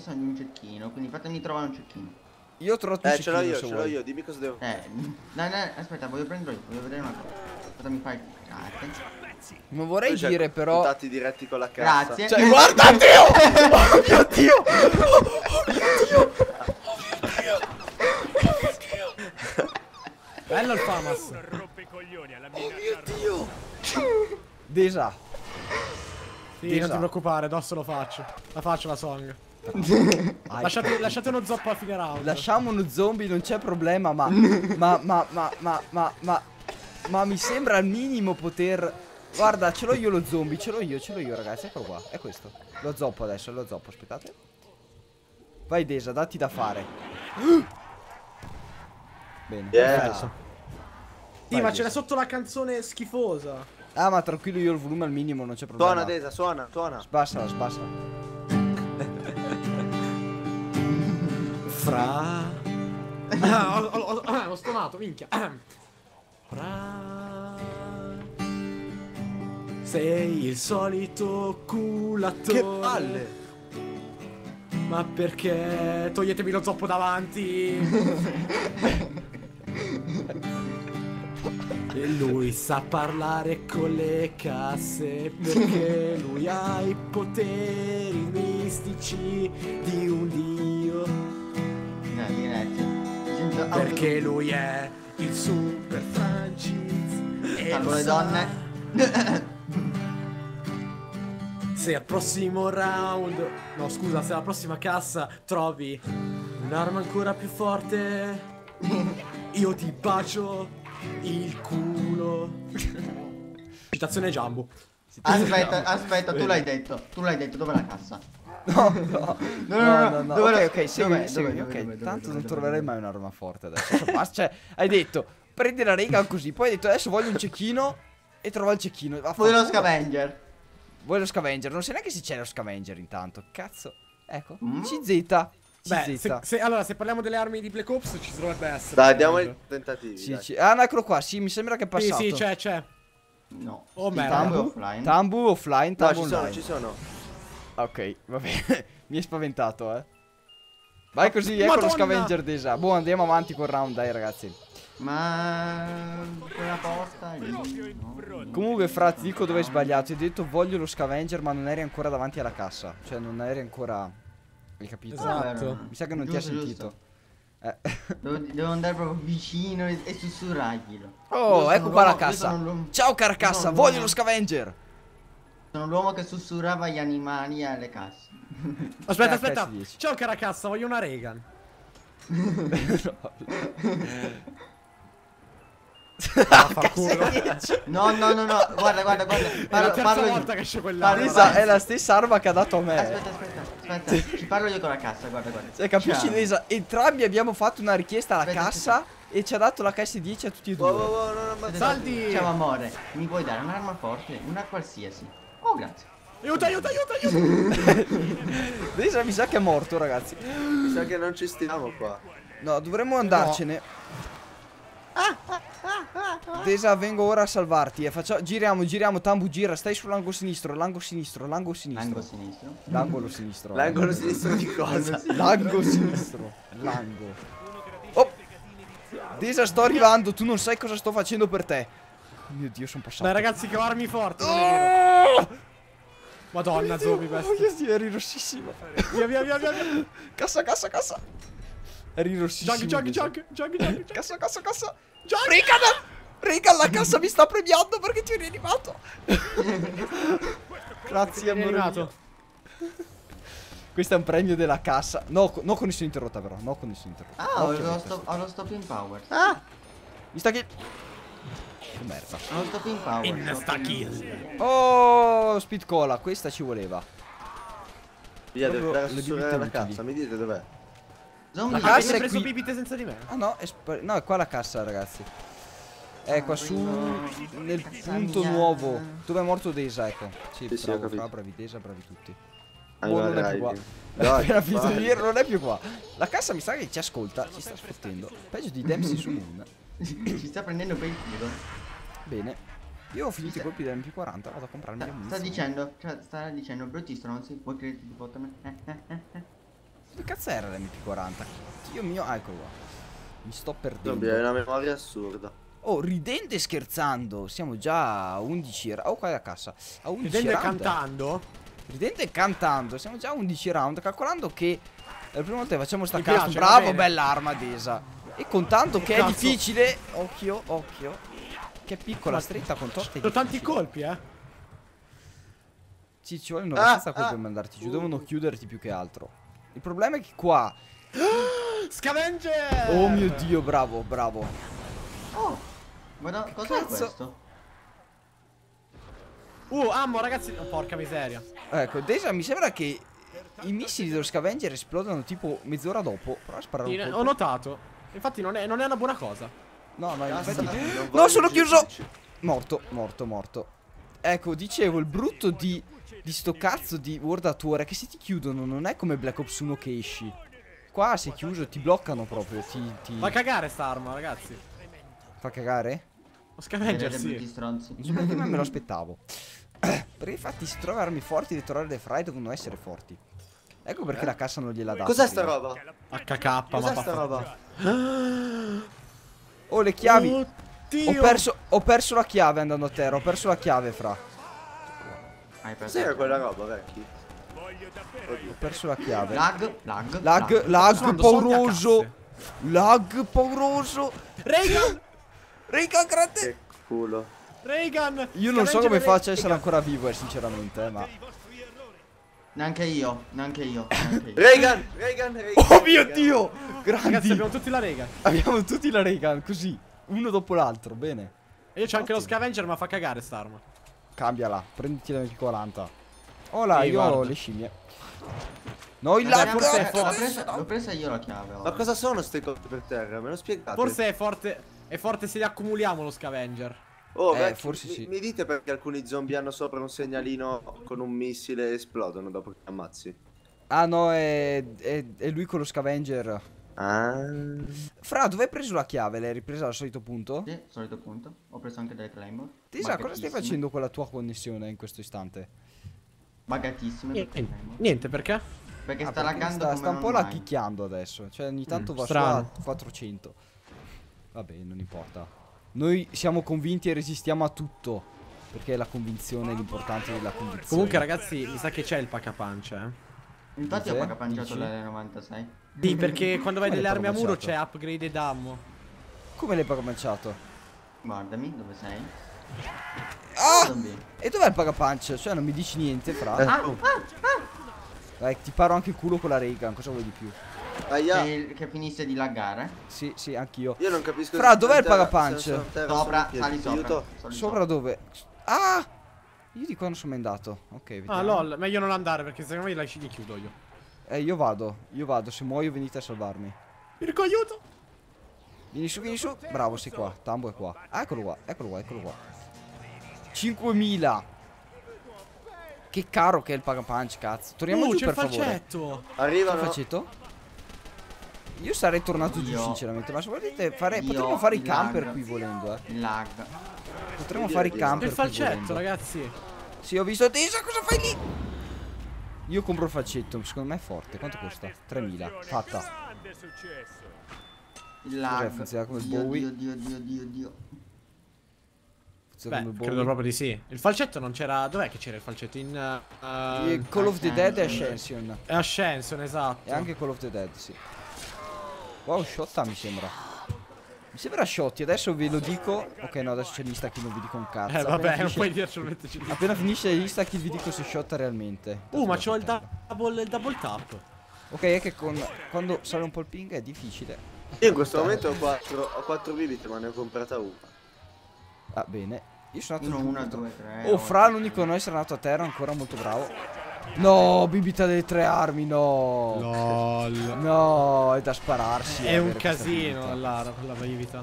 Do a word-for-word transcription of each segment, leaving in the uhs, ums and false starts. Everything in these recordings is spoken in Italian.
bisogno di un cecchino, quindi fatemi trovare un cecchino. Io ho trovato un Eh, cecchino, ce l'ho io, se ce l'ho vuoi. io, dimmi cosa devo. Eh, dai, dai, aspetta, voglio prendere io, voglio vedere una cosa. Cosa mi fai? Grazie. Non vorrei Poi c'è dire però... contatti diretti con la cassa. Grazie. Cioè, guarda Dio! Oh mio Dio! Oh mio Dio! Bello il Famas. Oh mio Dio! Desa. Sì, Desa. non ti preoccupare, dosso lo faccio. La faccio la song. Lasciate, lasciate uno zoppo a fine round. Lasciamo uno zombie, non c'è problema, ma... Ma, ma, ma, ma, ma, ma... Ma mi sembra al minimo poter... Guarda, ce l'ho io lo zombie, ce l'ho io, ce l'ho io ragazzi, eccolo qua, è questo. Lo zoppo adesso, lo zoppo, aspettate. Vai Desa, datti da fare. Bene. Yeah. Sì, Vai, ma Desa. c'era sotto la canzone schifosa. Ah, ma tranquillo, io il volume al minimo, non c'è problema. Suona Desa, suona, suona. Sbassala, sbassala. Fra. Ah, ho, ho, ho, ho stonato, minchia. Fra. Sei il solito culatore. Che palle. Ma perché? Toglietemi lo zoppo davanti. E lui sa parlare con le casse perché lui ha i poteri mistici di un dio. No, diretti. Perché lui è il super Francis e Salvo lo le sa. donne. Se al prossimo round, no scusa, se alla prossima cassa trovi un'arma ancora più forte, io ti bacio il culo. Citazione Jumbo. Aspetta, aspetta, tu l'hai detto. Tu l'hai detto, dov'è la cassa? No, no, No, no, no, no. dove Ok, la- ok, segui, dov'è, segui, dov'è, ok. dov'è, dov'è, Tanto dov'è, non dov'è, troverai dov'è? mai un'arma forte adesso. Basta, cioè, hai detto, prendi la rega così, poi hai detto adesso voglio un cecchino e trova il cecchino. Vuoi lo scavenger? Vuoi lo scavenger? Non sai neanche se c'è lo scavenger intanto. Cazzo. Ecco, Mm? C Z. Beh, C Z. se, se- allora se parliamo delle armi di Black Ops ci dovrebbe essere. Dai, diamo i tentativi. Sì, dai. sì. Ah, no, eccolo qua. Sì, mi sembra che è Sì, passato. sì, c'è, c'è. No. Oh, Sì, merda. Tambu Tambu, offline. Tambu offline, No, Tambu ci sono, online. ci sono. Ok, va bene. Mi hai spaventato, eh. Vai così, ecco Madonna! lo scavenger Desa. Boh, andiamo avanti col round, dai ragazzi. Ma quella posta è lì, no? Comunque, fra, ti dico dove hai sbagliato. Hai detto voglio lo scavenger, ma non eri ancora davanti alla cassa. Cioè, non eri ancora... Hai capito? Esatto. Mi sa che non ti ha Giusto, sentito. Eh. Devo, devo andare proprio vicino e, e sussurrarglielo. Io Oh, sono ecco qua la l'uomo- io cassa. sono l'uomo- Ciao io carcassa, sono voglio l'uomo- lo scavenger. Sono l'uomo che sussurrava gli animali alle casse. Aspetta, Eh, aspetta. P S dieci. Ciao caracazza, voglio una Reagan. No, no, no, no, guarda, guarda, guarda. È la Parlo, terza parlo volta io. che esce quell'arma. Parlo- Desa è la stessa arma che ha dato a me. Aspetta, aspetta, aspetta. Ci parlo io con la cassa, guarda, guarda. Cioè, capisci, Ciao. Desa? Entrambi abbiamo fatto una richiesta alla Aspetta, cassa e ci ha dato la K S dieci a tutti e due. Wow, wow, wow, non ammazzate. Saldi! Ciao amore, mi puoi dare un'arma forte? Una qualsiasi. Oh, grazie. Aiuto, aiuto, aiuto, aiuto. Desa mi sa che è morto, ragazzi. Mi sa che non ci stiamo qua. No, dovremmo andarcene. Desa, vengo ora a salvarti. Eh. Faccia... Giriamo, giriamo, Tambu, gira. Stai sull'angolo sinistro, l'angolo sinistro, l'angolo sinistro. Angolo sinistro. L'angolo sinistro. L'angolo sinistro di cosa? L'angolo sinistro. L'angolo. Oh! Desa, sto arrivando. Tu non sai cosa sto facendo per te. Oh mio Dio, sono passato. Dai ragazzi che ho armi forti, non è vero. Oh! Madonna, zombie Oh bestia. mio Dio, eri rossissimo. Via, via, via, via, via. Cassa, cassa, cassa. Eri rossissimo. Jug, jug, Desa. jug, jug, jug, jug. Cassa, cassa, cassa. Jug. Regan! Regan, la cassa mi sta premiando perché ti ho rianimato. Grazie, amore Rianimato. mio. Questo è un premio della cassa. No, co- no connessione interrotta però. No connessione interrotta. Ah, ho Occhio lo, a stop, ho lo stop in power. Ah! Mi sta che... Che merda. Ho lo stop in power. Insta kill. Oh, speed cola. Questa ci voleva. Via, devo Proprio andare a le sussurrare la bibite utili. cassa. Mi dite dov'è? Zombie. La cassa Avete è preso qui. bibite senza di me? Ah no, è, spa- no, è qua la cassa, ragazzi. È qua su nel punto nuovo. Dove è morto Desa, ecco. Sì, Sì, sì, ho bravo, capito. fra, bravi Desa, bravi tutti. Animal Boh, non è più qua. riding. L'ho Dai, appena finito di vai. dire, non è più qua. La cassa mi sa che ci ascolta, ci sta sfottendo. Peggio di Dempsey su Moon. Ci sta prendendo per il culo. Bene. Io ho finito i colpi dell'M P quaranta, vado a comprarmi le Sta, sta munizioni. dicendo, cioè, sta dicendo, bruttissimo, non si può credere di bottom. Eh, eh, eh, eh. cazzo era l'M P quaranta? Dio mio, ah, eccolo qua. Mi sto perdendo. Zombie, hai una memoria assurda. Oh, ridendo e scherzando, siamo già a undici round. Oh, qua è la cassa. A undici Ridendo e round. cantando. Ridendo e cantando, siamo già a undici round. Calcolando che è la prima volta che facciamo sta Mi custom. piace, va Bravo, bene. bella arma Desa. E contando che è Cazzo. difficile. Occhio, occhio. Che è piccola, stretta con toste. Sono tanti colpi, eh. Sì, ci vuole una Ah, senza colpo ah. per mandarti giù. Devono chiuderti più che altro. Il problema è che qua. Scavenger! Oh mio dio, bravo, bravo. Oh, guarda, cos'è cazzo? questo? Uh, ammo, ragazzi. Oh, porca miseria. Ecco, Desa, mi sembra che i missili dello scavenger esplodano tipo mezz'ora dopo. Prova a sparare un Sì, colpo. ho notato. Infatti non è, non è una buona cosa. No, no, Basta, infatti. non No, voglio sono chiuso. giudici. Morto, morto, morto. Ecco, dicevo, il brutto di, di sto cazzo di World at War è che se ti chiudono non è come Black Ops uno che esci. Qua sei chiuso, ti bloccano proprio, ti, ti... Fa cagare sta arma, ragazzi. fa cagare? Lo scavenger, Vedete brutti sì. stronzi. Non so perché me lo aspettavo. Perché infatti se trovi armi forti di trovare le fry devono essere forti. Ecco perché la cassa non gliela dà. Cos'è sta roba? H K, ma Cos'è fa- sta roba? Oh, le chiavi. Oddio. Ho perso, ho perso la chiave andando a terra. Ho perso la chiave, fra. Hai perso. Cos'era quella roba, vecchi? Ho perso la chiave. Lag, lag, Lag, lag suonando soldi a pauroso. casse. Lag pauroso. Reagan! Raga, grazie. Che culo. Reagan! Io non so Scavenger come e faccia a essere Reagan. ancora vivo, eh, sinceramente, eh, ma... Neanche io, neanche io, neanche io. Reagan, Reagan, Reagan. Oh mio Reagan. Dio! Ragazzi, Grandi! abbiamo tutti la Reagan. Abbiamo tutti la Reagan, così. Uno dopo l'altro, bene. E io c'ho anche lo scavenger, ma fa cagare sta arma. Cambiala, prenditi la M P quaranta. Oh là, Sì, io ho guarda. le scimmie. No, il Eh, lag! forse è l'ho forte. presa, l'ho presa io la chiave. Ma ora. cosa sono ste cose per terra? Me lo spiegate? Forse è forte. È forte se li accumuliamo lo scavenger. Oh, Eh, vecchi, forse mi, sì. mi dite perché alcuni zombie hanno sopra un segnalino con un missile e esplodono dopo che li ammazzi? Ah no, è, è, è lui con lo scavenger. Ah. Fra, dove hai preso la chiave? L'hai ripresa al solito punto? Sì, solito punto. Ho preso anche delle claymore. Tisa, cosa stai Buggatissime. facendo con la tua connessione in questo istante? Buggatissime per Niente, claymore. niente, perché? Perché Ah, sta perché laggando sta, come sta un non po' mai. lacchicchiando adesso. Cioè ogni tanto Mm, va strano. su a quattrocento. Vabbè, non importa. Noi siamo convinti e resistiamo a tutto. Perché è la convinzione l'importante della convinzione. Comunque, ragazzi, mi sa che c'è il pack-a-punch, eh. Infatti ho Cos'è? pagapanciato Dici? l'L novantasei. Sì, perché quando vai Come delle l'hai armi a muro pagapanciato? c'è upgrade ed ammo. Come l'hai pagapanciato? Guardami, dove sei? Ah! Zombie. E dov'è il pagapunch? Cioè non mi dici niente, fra. Eh, Ah, oh. Dai, ti paro anche il culo con la Reagan, cosa vuoi di più? Aia. Che, che finisse di laggare. Sì, sì, anch'io. Io non capisco. Fra, se dov'è il sono terra- pagapunch? se sono terra, Sopra, sono in piedi. sali sopra. Aiuto. sali Sopra dove? Ah! Io di qua non sono mai andato. Ok, vediamo. Ah, lol, meglio non andare perché secondo me la li chiudo io. Eh, io vado, io vado, se muoio venite a salvarmi. Mirko, aiuto! Vieni su, vieni su. Bravo, sei qua. Tambo è qua. Ah, eccolo qua, eccolo qua, eccolo qua. cinquemila. Che caro che è il pagapunch, cazzo. Torniamo Uh, giù c'è il per favore. falcetto! Che Arrivano. faccetto? Io sarei tornato giù Io- sinceramente, ma se volete fare, io potremmo fare i il camper lag. qui volendo, eh. Il lag. Potremmo Vedi, fare i vedi. camper Il qui falcetto, volendo. ragazzi! Sì, ho visto Tesa, cosa fai lì? Io compro il falcetto, secondo me è forte. Quanto costa? tremila. Fatta. Il lag. funziona come il Dio, Bowie. Dio, Dio, Dio, Dio, Dio. Funziona Beh, come il credo Bowie. proprio di sì. Il falcetto non c'era. Dov'è che c'era il falcetto? In. uh, E Call of the Dead e Ascension. Ascension. È Ascension, esatto. E anche Call of the Dead, sì. Wow, Shotta mi sembra. Mi sembra Shotti, adesso ve lo dico. Ok, no, adesso c'è l'insta-kill, non vi dico un cazzo. Eh, Appena vabbè, non finisce- puoi dircelo, metterci lì. Appena finisce l'insta-kill vi dico se Shotta realmente. Uh, ma c'ho il Tanto double, il double tap. Ok, è che con, quando sale un po' il ping è difficile. Io in questo momento ho quattro, ho quattro bibite, ma ne ho comprata una. Ah, bene. Io sono andato Uno, giù. una, due, tre. Oh, Fra, l'unico di noi sarà andato a terra, ancora molto bravo. No, bibita delle tre armi, no. LOL. No, è da spararsi. È un avere questa casino bibita. la, la vita.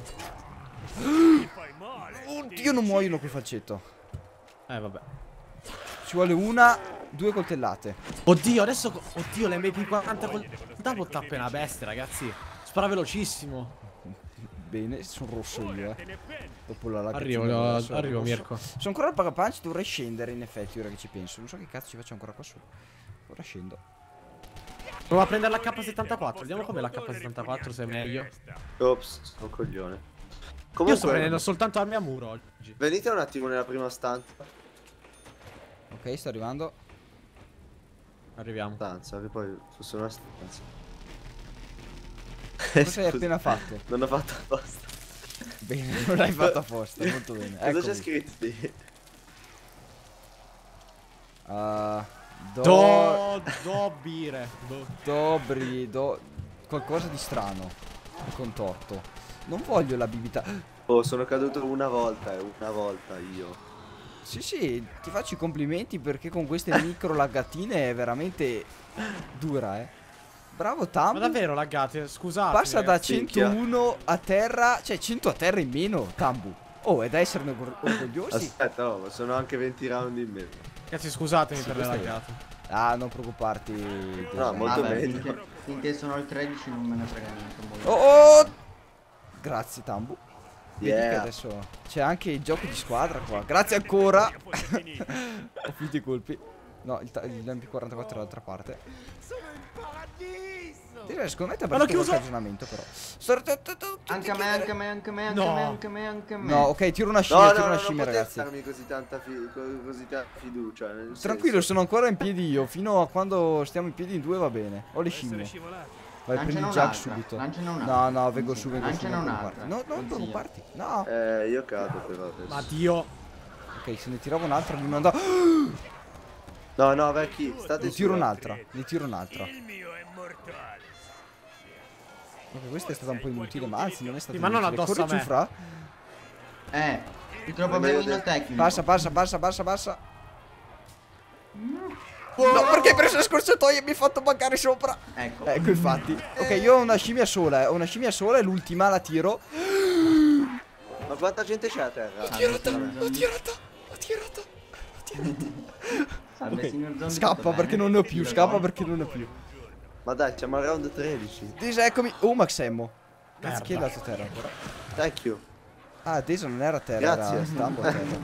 Oddio, non muoiono col falcetto. Eh, vabbè. Ci vuole una, due coltellate. Oddio, adesso. co- Oddio, l'M P quaranta col double tap è una bestia, ragazzi. Spara velocissimo. Bene, sono rosso io, eh. Dopo la lagazina Arrivo, adesso no, sono arrivo, rosso. Mirko. Sono ancora al pagapunch, dovrei scendere in effetti ora che ci penso. Non so che cazzo ci faccio ancora qua su. Ora scendo. Prova a prendere la K settantaquattro. Vediamo com'è la K settantaquattro, se è meglio. Ops, sono un coglione. Io sto Comunque, prendendo soltanto armi a muro oggi. venite un attimo nella prima stanza. Ok, sto arrivando. Arriviamo. Stanza, che poi fosse una stanza. Cosa hai Scusa, appena fatto? Non ho fatto apposta. Bene, non l'hai fatto apposta, molto bene. Cosa c'è Eccomi. scritto lì? Uh, do... Do, do bire. Do. Dobri, do... qualcosa di strano. Contorto. Non voglio la bibita. Oh, sono caduto una volta, eh, una volta io. Sì, sì, ti faccio i complimenti perché con queste micro laggatine è veramente dura, eh. Bravo Ma Tambu. davvero laggate, scusate. Passa da ragazzi, centouno a terra, cioè cento a terra in meno, Tambu. Oh, è da esserne or- orgogliosi. Aspetta, oh, sono anche venti round in meno. Ragazzi, scusatemi Sì, per le questo è- laggate. Ah, non preoccuparti. No, tesoro. molto Vabbè, meglio. finché, finché sono al tredici non me ne frega niente. molto. Oh, oh! Grazie Tambu. Vedi che Yeah. adesso c'è anche il gioco di squadra qua. Grazie ancora. Ho finito i colpi. No, il, ta- il M P quarantaquattro è dall'altra parte. Direi, secondo me ti ha Ma l'ho aperto qualche chiuso. aggiornamento però. Anche a me, anche a me, anche a me, anche a No. me, anche a me, anche a me. No, ok, tiro una No, scimmia, no, tiro no, una non scimmia, potevi ragazzi. darmi così tanta, fi- co- così tanta fiducia. nel Tranquillo, senso- sono ancora in piedi io. Fino a quando stiamo in piedi in due va bene. Ho le scimmie. Vai, prendi Lanciane il jug un'altra, subito. lanciane No, un'altra. no, vengo su, vengo su. Lanciane Non un'altra. preoccuparti. No, non Consiglio. preoccuparti. No. Eh, io cado però adesso. Ma Dio. Ok, se ne tiravo un'altra, lui non andava. No, no, vecchi, state Ne tiro su, un'altra, ne tiro un'altra. Ok, questa è stata un po' inutile, ma anzi non è stata Sì, ma non inutile. addosso a Corri me. giù, fra. Eh, il troppo Vabbè, io bravino de- tecnico. Passa, passa, passa, passa, passa. No, perché hai preso la scorciatoia e mi hai fatto mancare sopra. Ecco. Ecco, infatti. Ok, io ho una scimmia sola, eh. Ho una scimmia sola e l'ultima la tiro. Ma quanta gente c'è a terra? Tirata, l'ho tirata, l'ho tirata. Salve, Ok, signor zombie, scappa tutto perché bene? non ne ho più, Sì, scappa lo so. perché non ne ho più. Ma dai, siamo al round tredici. Desa, eccomi. Oh, Maxemmo. Grazie, Merda. chi è dato a terra ancora? Thank you. Ah, Desa non era a terra, Grazie. era Stambo a terra.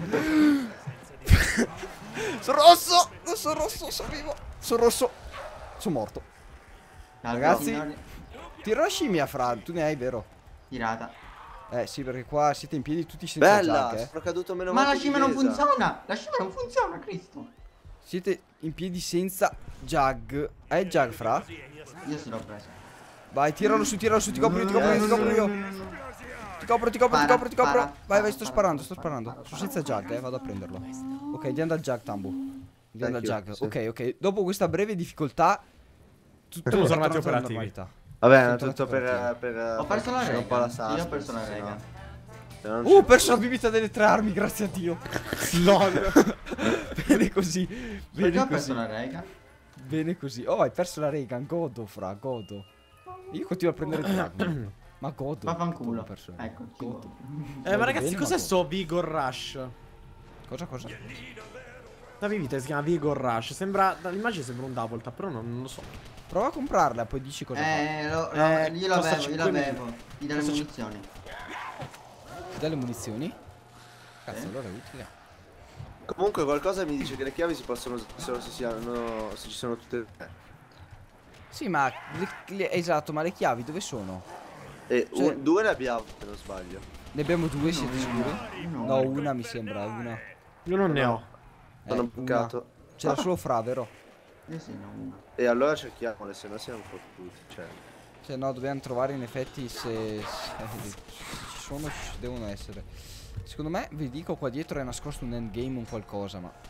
Sono rosso! Non sono rosso, sono vivo. Sono rosso. Sono morto. Salve, Ragazzi. signori. Tiro la scimmia, fra. Tu ne hai, vero? Tirata. Eh, sì, perché qua siete in piedi tutti senza Bella, jug, eh. sono caduto meno Ma male la di scimmia non Desa. funziona! La scimmia non funziona, Cristo! Siete in piedi senza jug. Hai il jug, fra? Io se l'ho preso. Vai, tiralo su, tiralo su, ti copro io, ti copro io, ti copro io. Ti copro, ti copro, ti Spara, copro, ti copro. spara, Vai, vai, spara, sto spara, sparando, sto spara, sparando. spara, Sono senza spara, jug, eh, vado a prenderlo. Ok, andiamo dal jug, Tambo. Andiamo dal Thank you, jug. sì. Ok, ok. Dopo questa breve difficoltà, tutto Sono è tornati tornato alla operativi. normalità. Vabbè, Sono è tutto tornati per... operativi. per Ho perso la per un po' la rega. Io ho suspense, perso la se rega. no- se no non Uh, ho c'è- perso la bibita delle tre armi, grazie a Dio. LOL. Bene così. Perché Bene ho perso così. la rega? Bene così. Oh, hai perso la Reagan, godo, fra, godo. Io continuo a prendere il dragone. Ma godo. Vaffanculo. Ho perso. Ecco, Godo. Eh, ma ragazzi, bene, cos'è ma sto Vigor Rush? Cosa, cosa? La bibita si chiama Vigor Rush. Sembra. Dall'immagine sembra un double tap, però non, non lo so. Prova a comprarla, poi dici cosa fa. Eh, lo, lo, Eh, io costa l'avevo, io cinque l'avevo. mila. Gli dà le Costa munizioni. Ti dà le munizioni? Cazzo, Sì. allora è utile. Comunque qualcosa mi dice che le chiavi si possono usare solo se, si hanno, se ci sono tutte e tre. Sì, ma le- le- esatto, ma le chiavi dove sono? E Cioè- un- due ne abbiamo, se non sbaglio. Ne abbiamo due, siete sicuri? No. No, una mi sembra, una. Io non ne ho. Eh, Sono una. bucato. Ce l'ha solo fra, vero? Io sì, no, una. E allora cerchiamole, se no siamo fottuti. Cioè. Cioè no, dobbiamo trovare in effetti se, se, se ci sono, ci devono essere. Secondo me, vi dico, qua dietro è nascosto un endgame, un qualcosa, ma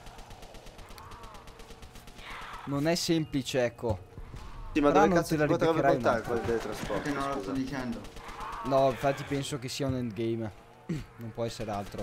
non è semplice, ecco. Sì, ma Però dove non cazzo te la ti potrebbe ribeccherai portare mai. quel teletrasporto? Perché non lo sto Scusa. dicendo. No, infatti penso che sia un endgame. Non può essere altro.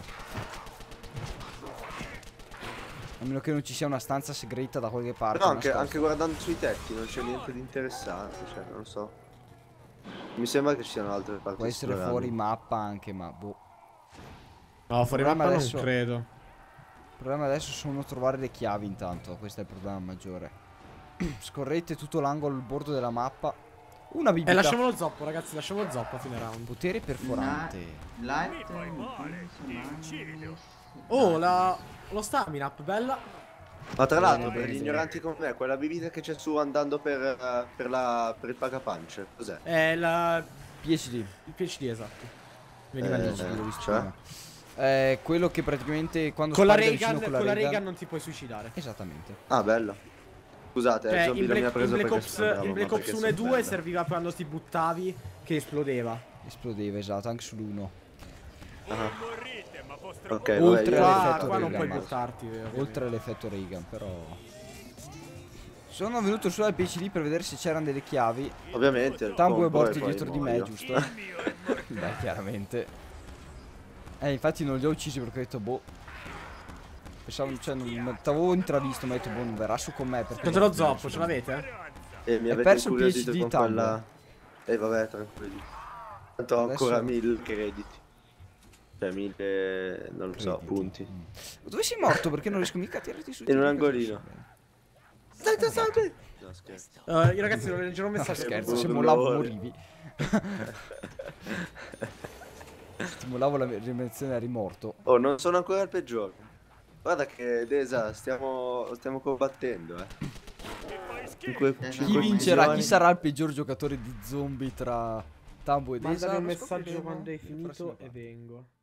A meno che non ci sia una stanza segreta da qualche parte. Però anche, nascosta. anche guardando sui tetti non c'è niente di interessante, cioè, non lo so. Mi sembra che ci siano altre parti. Può essere esplorabili. fuori mappa anche, ma boh. No, fuori Programma mappa adesso- non credo. Il problema adesso sono trovare le chiavi intanto. Questo è il problema maggiore. Scorrete tutto l'angolo, il bordo della mappa. Una Eh, bibita. lasciamo lo zoppo, ragazzi, lasciamo lo zoppo a fine round. Potere perforante. Light. Oh, la. Lo stamina up, bella. Ma tra l'altro, Bene, per gli bene. ignoranti come me, quella bibita che c'è su andando per, eh, per, la, per il pagapance, cos'è? È la... P H D. il P H D, esatto. Veniva Eh, lì, l'ho visto cioè? prima. È quello che praticamente quando Con la spari da Reagan, vicino con la Reagan- Reagan non ti puoi suicidare. Esattamente. Ah, bello. Scusate, il Cioè, zombie in lo mi ha Black, in preso Black perché Ops, sembrava, in ma Black Ops perché uno e sono due bello. serviva quando ti buttavi che esplodeva. Esplodeva, esatto, anche sull'uno. Ah. Ok, Oltre vabbè, io- all'effetto Qua, qua non Reagan, puoi ma- buttarti, ovviamente. Oltre all'effetto Reagan, però. Sono venuto su al P C D per vedere se c'erano delle chiavi. Ovviamente. Tambo è compro morto e poi dietro di me, muoio. giusto? Beh, chiaramente. Eh, infatti non li ho uccisi perché ho detto, boh. Pensavo, cioè, non t'avevo intravisto, ma ho detto, boh, non verrà su con me. Perché Conte lo zoppo, ce l'avete? E mi È avete perso il incuriosito P H D con Tambo. quella... Eh vabbè, tranquilli. Tanto ho Adesso- ancora mille crediti. Cioè mille... non lo so, Crediti. punti. Mm. Dove sei morto? Perché non riesco mica a tirarti su? In un angolino. Stai, stai, stai. No, scherzo. Uh, io ragazzi non leggerò un No, messaggio. scherzo, se Burlone. mollavo morivi. Ti mollavo la dimensione eri morto. Oh, non sono ancora il peggiore. Guarda che Desa, stiamo, stiamo combattendo, eh. Cinque, Chi Chi cinque vincerà? Chi visioni. sarà il peggior giocatore di zombie tra Tambo e Desa? Mandami un Lo messaggio scopriremo quando hai nel finito prossimo e vengo.